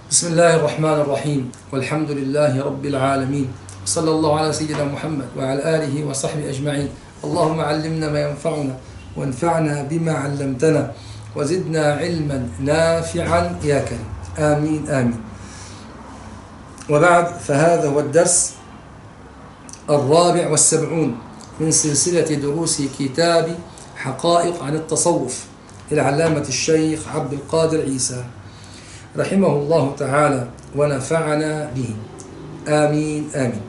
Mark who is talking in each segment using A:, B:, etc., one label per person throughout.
A: بسم الله الرحمن الرحيم والحمد لله رب العالمين صلى الله على سيدنا محمد وعلى آله وصحبه أجمعين. اللهم علمنا ما ينفعنا وانفعنا بما علمتنا وزدنا علما نافعا يا كريم، آمين آمين. وبعد، فهذا هو الدرس 74 من سلسلة دروس كتاب حقائق عن التصوف للعلامة الشيخ عبد القادر عيسى رحمه الله تعالى ونفعنا به، آمين آمين.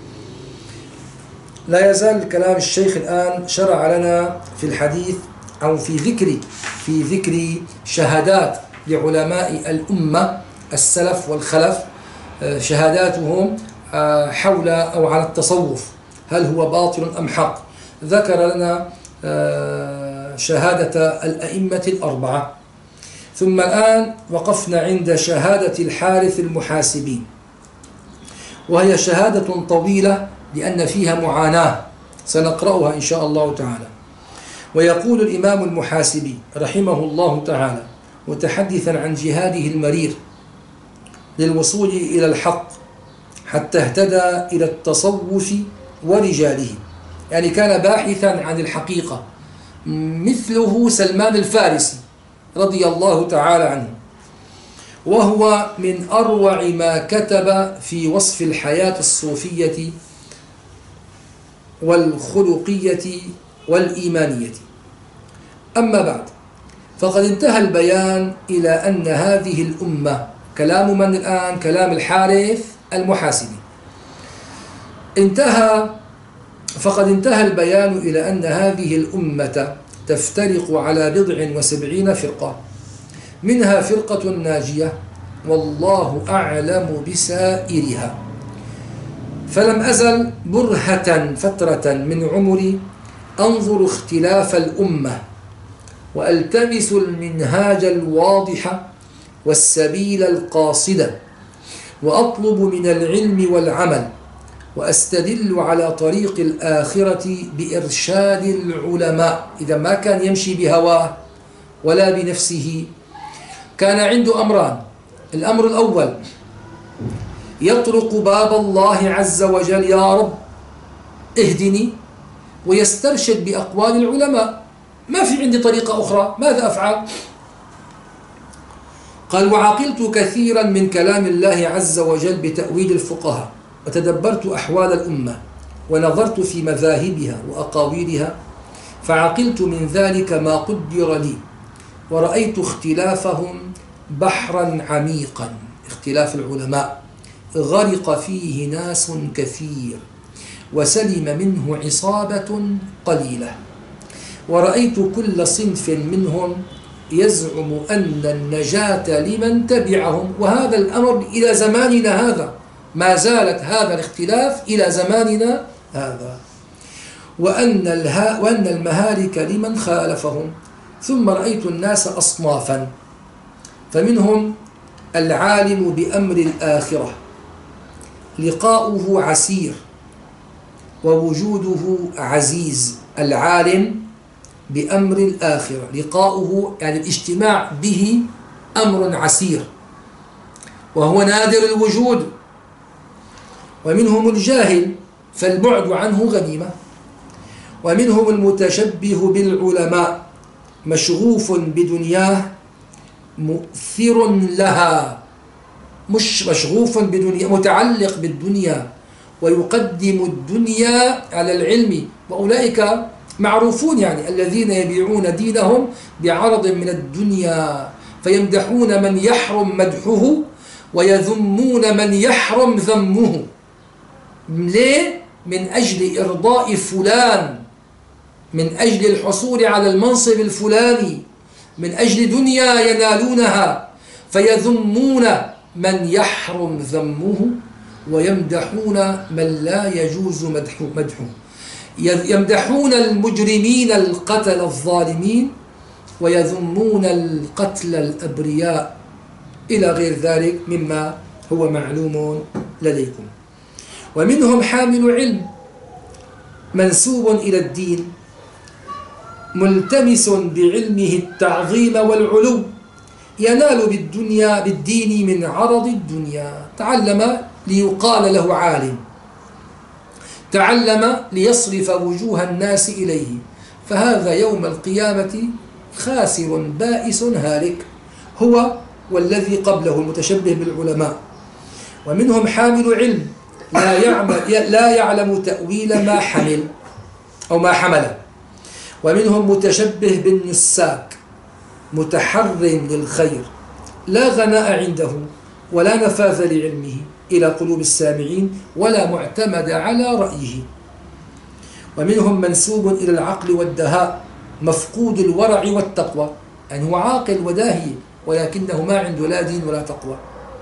A: لا يزال كلام الشيخ الآن شرع لنا في الحديث أو في ذكر شهادات لعلماء الأمة السلف والخلف، شهاداتهم حول أو على التصوف، هل هو باطل أم حق. ذكر لنا شهادة الأئمة الأربعة، ثم الآن وقفنا عند شهادة الحارث المحاسبي، وهي شهادة طويلة لأن فيها معاناة سنقرأها إن شاء الله تعالى. ويقول الإمام المحاسبي رحمه الله تعالى متحدثا عن جهاده المرير للوصول إلى الحق حتى اهتدى إلى التصوف ورجاله، يعني كان باحثا عن الحقيقة مثله سلمان الفارسي رضي الله تعالى عنه، وهو من أروع ما كتب في وصف الحياة الصوفية والخلقية والإيمانية. أما بعد، فقد انتهى البيان إلى أن هذه الأمة، كلام من الآن؟ كلام الحارث المحاسبي. فقد انتهى البيان إلى أن هذه الأمة تفترق على 70 فرقة، منها فرقة ناجية والله أعلم بسائرها. فلم أزل برهة فترة من عمري أنظر اختلاف الأمة وألتمس المنهاج الواضح والسبيل القاصد، وأطلب من العلم والعمل، وأستدل على طريق الآخرة بإرشاد العلماء. إذا ما كان يمشي بهواه ولا بنفسه، كان عنده أمران. الأمر الأول، يطرق باب الله عز وجل، يا رب اهدني، ويسترشد بأقوال العلماء، ما في عندي طريقة أخرى، ماذا أفعل؟ قال: وعقلت كثيرا من كلام الله عز وجل بتأويل الفقهاء، وتدبرت أحوال الأمة، ونظرت في مذاهبها وأقاويلها، فعقلت من ذلك ما قدر لي، ورأيت اختلافهم بحرا عميقا، اختلاف العلماء غرق فيه ناس كثير وسلم منه عصابة قليلة، ورأيت كل صنف منهم يزعم أن النجاة لمن تبعهم. وهذا الأمر إلى زماننا هذا، ما زالت هذا الاختلاف إلى زماننا هذا، وأن المهالك لمن خالفهم. ثم رأيت الناس أصنافا، فمنهم العالم بأمر الآخرة لقاؤه عسير ووجوده عزيز. العالم بأمر الآخرة لقاؤه، يعني الاجتماع به، أمر عسير وهو نادر الوجود. ومنهم الجاهل فالبعد عنه غنيمة. ومنهم المتشبه بالعلماء مشغوف بدنياه مؤثر لها، مش مشغوف بدنيا، متعلق بالدنيا ويقدم الدنيا على العلم. وأولئك معروفون، يعني الذين يبيعون دينهم بعرض من الدنيا، فيمدحون من يحرم مدحه ويذمون من يحرم ذمه. ليه؟ من أجل إرضاء فلان، من أجل الحصول على المنصب الفلاني، من أجل دنيا ينالونها، فيذمون من يحرم ذمه ويمدحون من لا يجوز مدحه. يمدحون المجرمين القتل الظالمين ويذمون القتل الأبرياء، إلى غير ذلك مما هو معلوم لديكم. ومنهم حامل علم منسوب إلى الدين ملتمس بعلمه التعظيم والعلو، ينال بالدين من عرض الدنيا. تعلم ليقال له عالم، تعلم ليصرف وجوه الناس إليه، فهذا يوم القيامة خاسر بائس هالك، هو والذي قبله المتشبه بالعلماء. ومنهم حامل علم لا يعلم تأويل ما حمل أو ما حمل. ومنهم متشبه بالنساك متحر للخير، لا غناء عنده ولا نفاذ لعلمه إلى قلوب السامعين ولا معتمد على رأيه. ومنهم منسوب إلى العقل والدهاء مفقود الورع والتقوى، يعني هو عاقل وداهي ولكنه ما عنده لا دين ولا تقوى.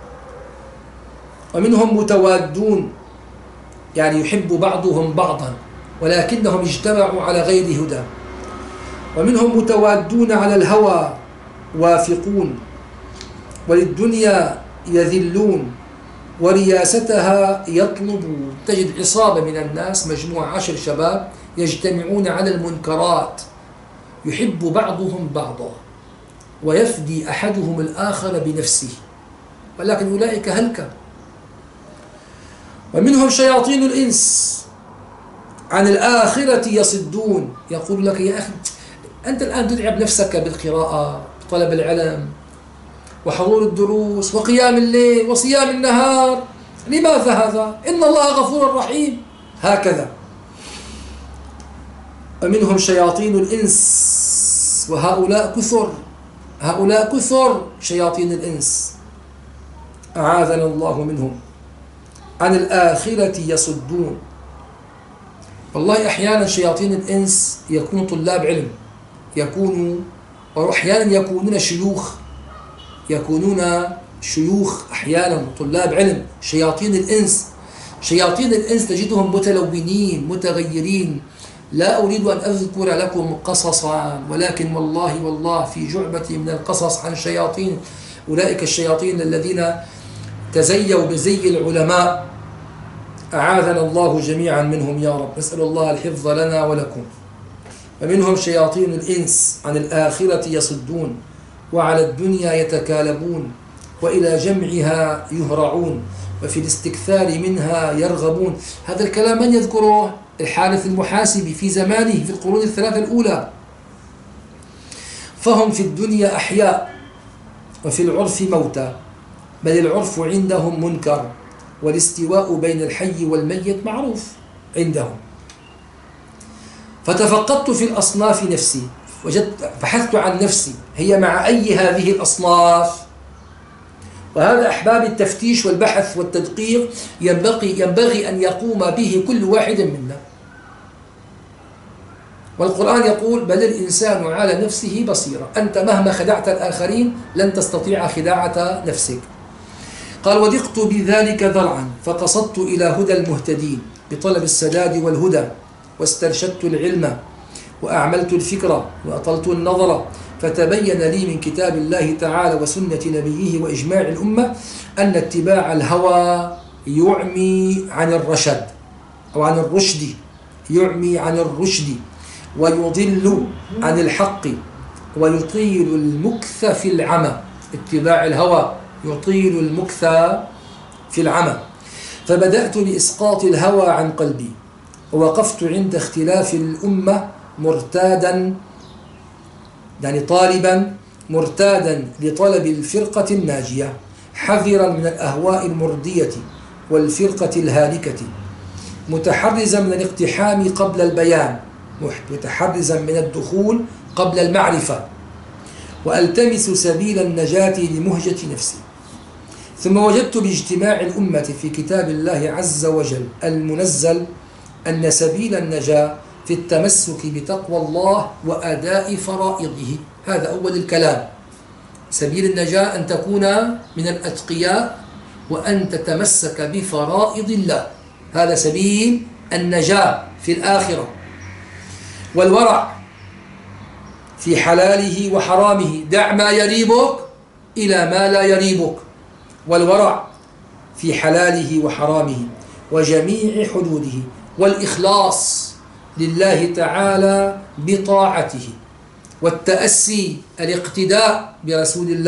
A: ومنهم متوادون، يعني يحب بعضهم بعضا ولكنهم اجتمعوا على غير هدى. ومنهم متوادون على الهوى وافقون، وللدنيا يذلون ورياستها يطلبون. تجد عصابة من الناس، مجموعة 10 شباب يجتمعون على المنكرات، يحب بعضهم بعضا ويفدي أحدهم الآخر بنفسه، ولكن أولئك هلكة. ومنهم شياطين الإنس عن الآخرة يصدون، يقول لك يا أخي أنت الآن تتعب نفسك بالقراءة، طلب العلم وحضور الدروس وقيام الليل وصيام النهار، لماذا هذا؟ إن الله غفور رحيم. هكذا. ومنهم شياطين الإنس، وهؤلاء كثر، هؤلاء كثر شياطين الإنس، أعاذنا الله منهم، عن الآخرة يصدون. والله أحيانا شياطين الإنس يكونوا طلاب علم، وأحيانا يكونون شيوخ أحيانا طلاب علم. شياطين الإنس تجدهم متلونين متغيرين. لا أريد أن أذكر لكم قصصا، ولكن والله في جعبة من القصص عن شياطين، أولئك الشياطين الذين تزيوا بزي العلماء، أعاذنا الله جميعا منهم يا رب، نسأل الله الحفظ لنا ولكم. ومنهم شياطين الإنس عن الآخرة يصدون، وعلى الدنيا يتكالبون، وإلى جمعها يهرعون، وفي الاستكثار منها يرغبون. هذا الكلام من يذكره؟ الحارث المحاسبي في زمانه في القرون الثلاثة الأولى. فهم في الدنيا أحياء وفي العرف موتى، بل العرف عندهم منكر، والاستواء بين الحي والميت معروف عندهم. فتفقدت في الأصناف نفسي، بحثت عن نفسي هي مع أي هذه الأصناف. وهذا أحباب التفتيش والبحث والتدقيق ينبغي أن يقوم به كل واحد منا. والقرآن يقول بل الإنسان على نفسه بصيرة، أنت مهما خدعت الآخرين لن تستطيع خداعة نفسك. قال وضقت بذلك ذرعا فقصدت إلى هدى المهتدين بطلب السداد والهدى، واسترشدت العلم وأعملت الفكرة وأطلت النظر، فتبين لي من كتاب الله تعالى وسنة نبيه وإجماع الأمة أن اتباع الهوى يعمي عن الرشد أو عن الرشد، يعمي عن الرشد ويضل عن الحق ويطيل المكث في العمى. اتباع الهوى يطيل المكث في العمى. فبدأت لإسقاط الهوى عن قلبي، ووقفت عند اختلاف الأمة مرتادا، يعني طالبا مرتادا لطلب الفرقة الناجية، حذرا من الأهواء المردية والفرقة الهالكة، متحرزا من الاقتحام قبل البيان، متحرزا من الدخول قبل المعرفة، وألتمس سبيل النجاة لمهجة نفسي. ثم وجدت باجتماع الأمة في كتاب الله عز وجل المنزل أن سبيل النجاة في التمسك بتقوى الله وأداء فرائضه. هذا أول الكلام. سبيل النجاة أن تكون من الأتقياء وأن تتمسك بفرائض الله، هذا سبيل النجاة في الآخرة. والورع في حلاله وحرامه، دع ما يريبك إلى ما لا يريبك. والورع في حلاله وحرامه وجميع حدوده، والإخلاص لله تعالى بطاعته، والتأسي الاقتداء برسول الله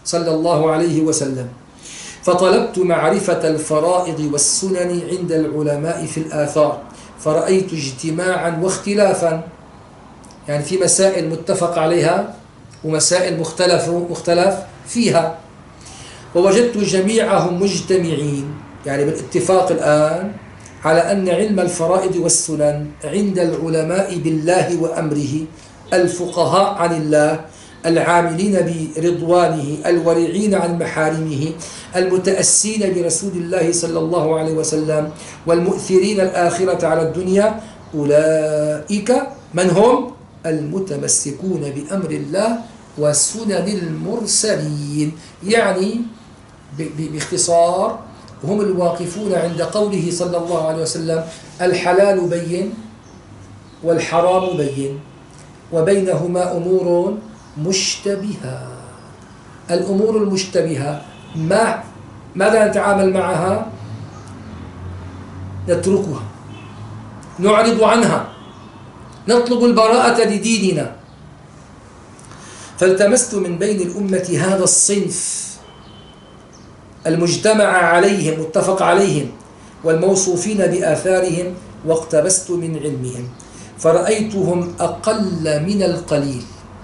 A: صلى الله عليه وسلم. فطلبت معرفة الفرائض والسنن عند العلماء في الآثار، فرأيت اجتماعا واختلافا، يعني في مسائل متفق عليها ومسائل مختلف فيها، ووجدت جميعهم مجتمعين، يعني بالاتفاق الآن على أن علم الفرائض والسنن عند العلماء بالله وأمره، الفقهاء عن الله، العاملين برضوانه، الورعين عن محارمه، المتأسين برسول الله صلى الله عليه وسلم، والمؤثرين الآخرة على الدنيا، أولئك من هم؟ المتمسكون بأمر الله وسنن المرسلين. يعني باختصار هم الواقفون عند قوله صلى الله عليه وسلم: الحلال بين والحرام بين وبينهما أمور مشتبهة. الأمور المشتبهة ماذا نتعامل معها؟ نتركها، نعرض عنها، نطلب البراءة لديننا. فالتمست من بين الأمة هذا الصنف المجتمع عليهم متفق عليهم والموصوفين بآثارهم، واقتبست من علمهم، فرأيتهم أقل من القليل،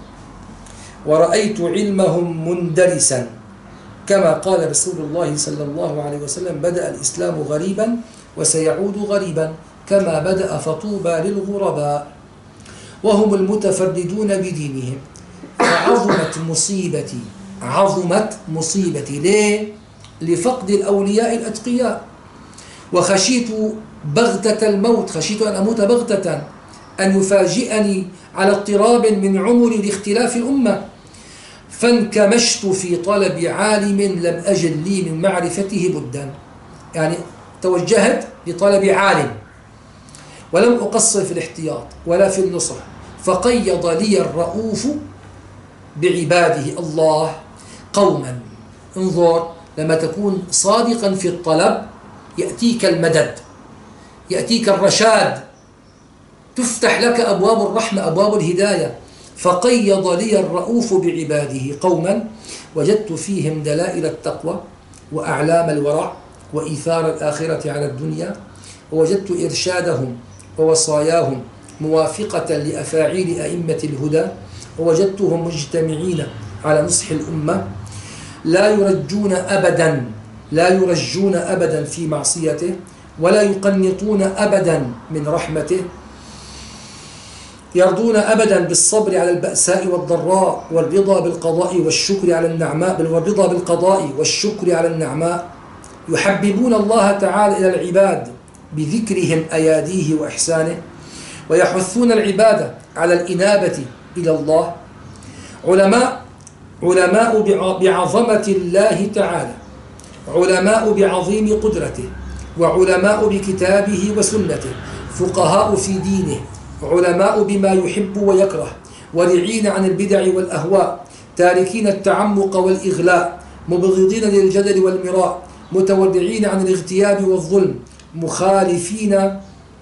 A: ورأيت علمهم مندرسا، كما قال رسول الله صلى الله عليه وسلم: بدأ الإسلام غريبا وسيعود غريبا كما بدأ، فطوبى للغرباء. وهم المتفردون بدينهم. فعظمت مصيبتي، عظمت مصيبتي. ليه؟ لفقد الأولياء الأتقياء، وخشيت بغتة الموت، خشيت أن أموت بغتة، أن يفاجئني على اضطراب من عمري لاختلاف الأمة. فانكمشت في طلب عالم لم أجد لي من معرفته بدا، يعني توجهت لطلب عالم ولم أقصر في الاحتياط ولا في النصرة. فقيض لي الرؤوف بعباده الله قوما. انظر، لما تكون صادقا في الطلب يأتيك المدد، يأتيك الرشاد، تفتح لك أبواب الرحمة، أبواب الهداية. فقيض لي الرؤوف بعباده قوما وجدت فيهم دلائل التقوى وأعلام الورع وإيثار الآخرة على الدنيا، ووجدت إرشادهم ووصاياهم موافقة لأفاعيل أئمة الهدى، ووجدتهم مجتمعين على نصح الأمة، لا يرجون أبدا في معصيته، ولا يقنطون أبدا من رحمته، يرضون أبدا بالصبر على البأساء والضراء، والرضا بالقضاء والشكر على النعماء، يحببون الله تعالى إلى العباد بذكرهم أياديه وإحسانه، ويحثون العبادة على الإنابة إلى الله. علماء بعظمة الله تعالى، علماء بعظيم قدرته، وعلماء بكتابه وسنته، فقهاء في دينه، علماء بما يحب ويكره، ورعين عن البدع والأهواء، تاركين التعمق والإغلاء، مبغضين للجدل والمراء، متودعين عن الاغتياب والظلم، مخالفين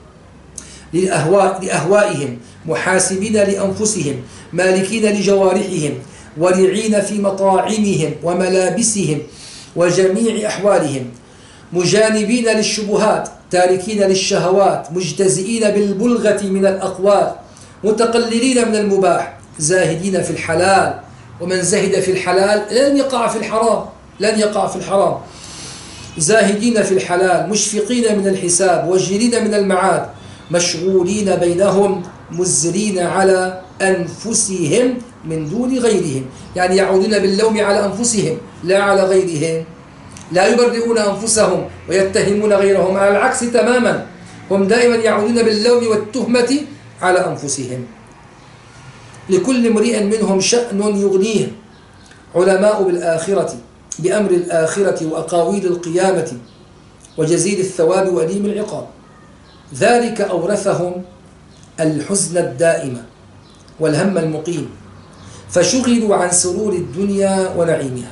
A: لأهوائهم، محاسبين لأنفسهم، مالكين لجوارحهم، ورعين في مطاعمهم وملابسهم وجميع أحوالهم، مجانبين للشبهات، تاركين للشهوات، مجتزئين بالبلغة من الأقوال، متقللين من المباح، زاهدين في الحلال، ومن زهد في الحلال لن يقع في الحرام، زاهدين في الحلال، مشفقين من الحساب، وجلين من المعاد، مشغولين بينهم، مزرين على أنفسهم من دون غيرهم، يعني يعودون باللوم على أنفسهم لا على غيرهم، لا يبرئون أنفسهم ويتهمون غيرهم، على العكس تماما، هم دائما يعودون باللوم والتهمة على أنفسهم. لكل امرئ منهم شأن يغنيه، علماء بالآخرة، بأمر الآخرة وأقاويل القيامة وجزيل الثواب وأليم العقاب. ذلك أورثهم الحزن الدائم والهم المقيم، فشغلوا عن سرور الدنيا ونعيمها.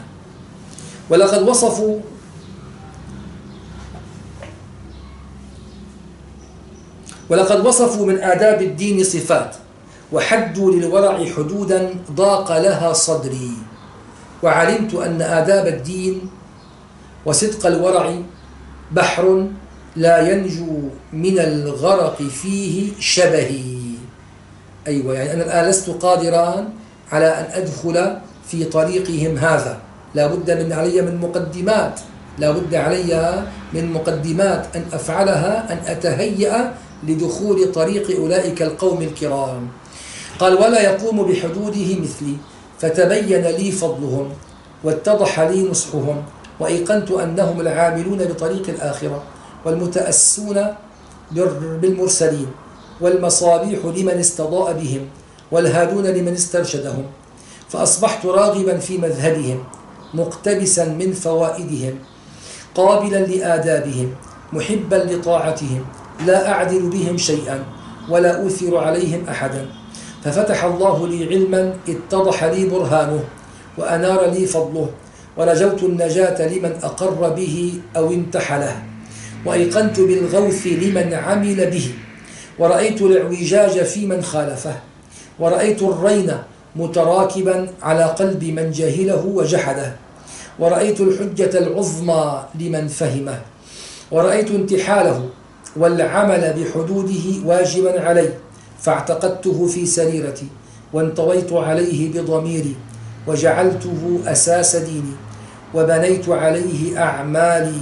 A: ولقد وصفوا من آداب الدين صفات، وحدوا للورع حدودا ضاق لها صدري، وعلمت أن آداب الدين وصدق الورع بحر لا ينجو من الغرق فيه شبهي. أيوة، يعني أنا الآن لست قادرا على أن أدخل في طريقهم هذا، لا بد علي من مقدمات، لا بد علي من مقدمات أن أفعلها، أن أتهيأ لدخول طريق أولئك القوم الكرام. قال: ولا يقوم بحدوده مثلي، فتبين لي فضلهم واتضح لي نصحهم، وأيقنت أنهم العاملون بطريق الآخرة، والمتأسون بالمرسلين، والمصابيح لمن استضاء بهم، والهادون لمن استرشدهم. فأصبحت راغبا في مذهبهم، مقتبسا من فوائدهم، قابلا لآدابهم، محبا لطاعتهم، لا أعدل بهم شيئا ولا أوثر عليهم أحدا. ففتح الله لي علما اتضح لي برهانه، وأنار لي فضله، ورجوت النجاة لمن أقر به أو امتحله، وأيقنت بالغوث لمن عمل به، ورأيت الاعوجاج في من خالفه، ورأيت الرين متراكبا على قلب من جهله وجحده، ورأيت الحجة العظمى لمن فهمه، ورأيت انتحاله والعمل بحدوده واجبا علي، فاعتقدته في سريرتي، وانطويت عليه بضميري، وجعلته أساس ديني، وبنيت عليه أعمالي،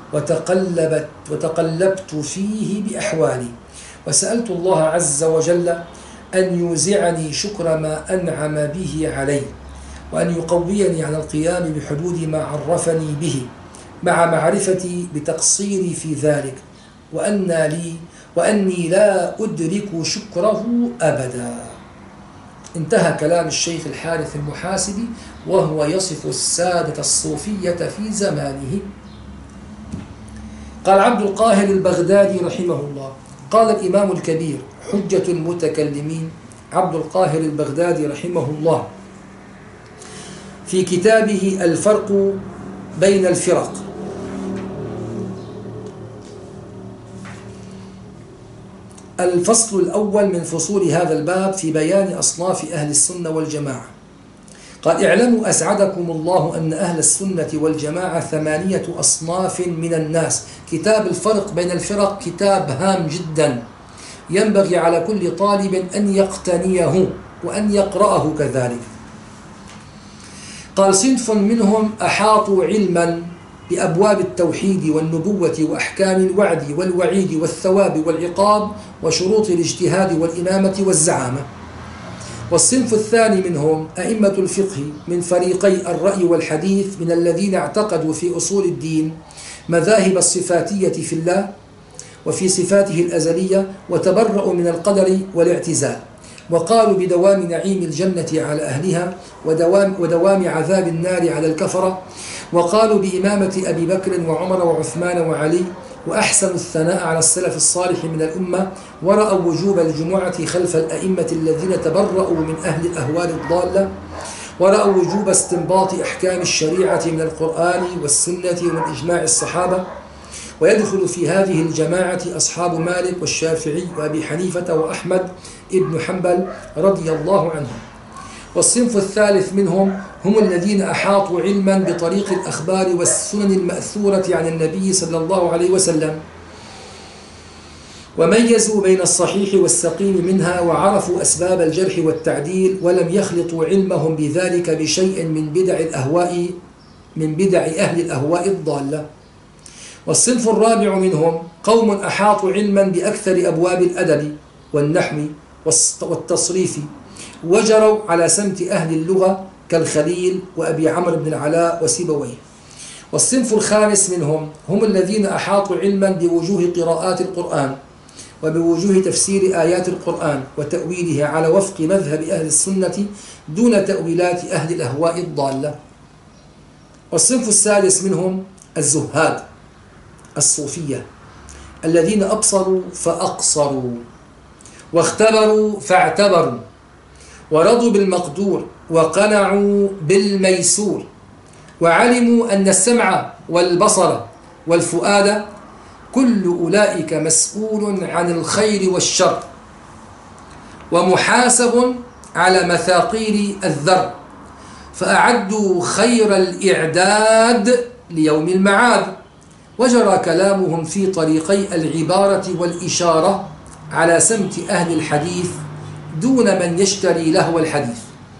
A: وتقلبت فيه بأحوالي، وسألت الله عز وجل أن يوزعني شكر ما أنعم به علي، وأن يقويني على القيام بحدود ما عرفني به، مع معرفتي بتقصيري في ذلك، وأني لا أدرك شكره أبدا. انتهى كلام الشيخ الحارث المحاسبي وهو يصف السادة الصوفية في زمانه. قال عبد القاهر البغدادي رحمه الله: قال الإمام الكبير حجة المتكلمين عبد القاهر البغدادي رحمه الله في كتابه الفرق بين الفرق: الفصل الأول من فصول هذا الباب في بيان أصناف أهل السنة والجماعة. قال: اعلموا أسعدكم الله أن أهل السنة والجماعة 8 أصناف من الناس. كتاب الفرق بين الفرق كتاب هام جدا، ينبغي على كل طالب أن يقتنيه وأن يقرأه كذلك. قال: صنف منهم أحاطوا علما بأبواب التوحيد والنبوة وأحكام الوعد والوعيد والثواب والعقاب وشروط الاجتهاد والإمامة والزعامة. والصنف الثاني منهم أئمة الفقه من فريقي الرأي والحديث، من الذين اعتقدوا في أصول الدين مذاهب الصفاتية في الله وفي صفاته الأزلية، وتبرؤوا من القدر والاعتزال، وقالوا بدوام نعيم الجنة على أهلها ودوام عذاب النار على الكفرة، وقالوا بإمامة أبي بكر وعمر وعثمان وعلي، وأحسن الثناء على السلف الصالح من الأمة، ورأوا وجوب الجمعة خلف الأئمة الذين تبرؤوا من أهل الأهوال الضالة، ورأوا وجوب استنباط أحكام الشريعة من القرآن والسنة ومن إجماع الصحابة. ويدخل في هذه الجماعة أصحاب مالك والشافعي وأبي حنيفة وأحمد ابن حنبل رضي الله عنهم. والصنف الثالث منهم هم الذين أحاطوا علما بطريق الأخبار والسنن المأثورة عن النبي صلى الله عليه وسلم، وميزوا بين الصحيح والسقيم منها، وعرفوا أسباب الجرح والتعديل، ولم يخلطوا علمهم بذلك بشيء من بدع أهل الأهواء الضالة. والصنف الرابع منهم قوم أحاطوا علما بأكثر أبواب الأدب والنحو والتصريف، وجروا على سمت أهل اللغة كالخليل وأبي عمرو بن العلاء وسيبويه. والصنف الخامس منهم هم الذين أحاطوا علما بوجوه قراءات القرآن وبوجوه تفسير آيات القرآن وتأويله على وفق مذهب أهل السنة دون تأويلات أهل الأهواء الضالة. والصنف السادس منهم الزهاد الصوفية الذين أبصروا فأقصروا، واختبروا فاعتبروا، ورضوا بالمقدور وقنعوا بالميسور، وعلموا أن السمع والبصر والفؤاد كل أولئك مسؤول عن الخير والشر، ومحاسب على مثاقيل الذر، فأعدوا خير الإعداد ليوم المعاد. وجرى كلامهم في طريقي العبارة والإشارة على سمت أهل الحديث دون من يشتري لهو الحديث.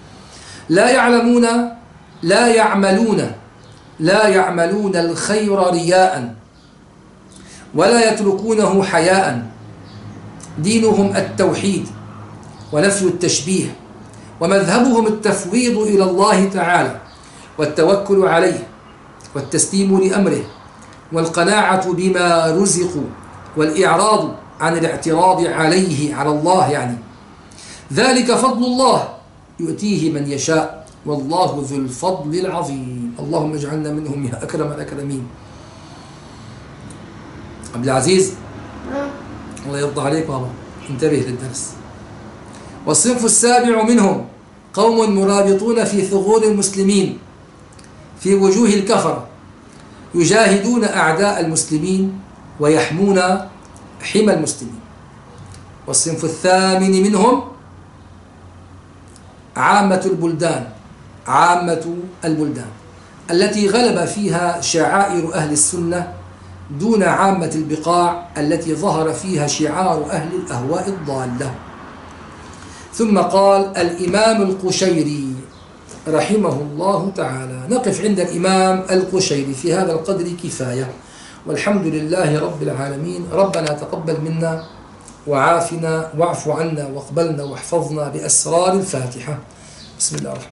A: لا يعملون الخير رياء ولا يتركونه حياء. دينهم التوحيد ونفي التشبيه، ومذهبهم التفويض إلى الله تعالى والتوكل عليه والتسليم لأمره والقناعة بما رزقوا والإعراض عن الاعتراض عليه على الله يعني. ذلك فضل الله يؤتيه من يشاء والله ذو الفضل العظيم. اللهم اجعلنا منهم يا أكرم الأكرمين. عبد العزيز الله يرضى عليك بابا، انتبه للدرس. والصنف السابع منهم قوم مرابطون في ثغور المسلمين في وجوه الكفرة يجاهدون أعداء المسلمين ويحمون حمى المسلمين. والصنف الثامن منهم عامة البلدان التي غلب فيها شعائر أهل السنة دون عامة البقاع التي ظهر فيها شعار أهل الأهواء الضالة. ثم قال الإمام القشيري رحمه الله تعالى. نقف عند الإمام القشيري في هذا القدر كفاية، والحمد لله رب العالمين. ربنا تقبل منا وعافنا واعف عنا واقبلنا واحفظنا بأسرار الفاتحة. بسم الله الرحمن الرحيم.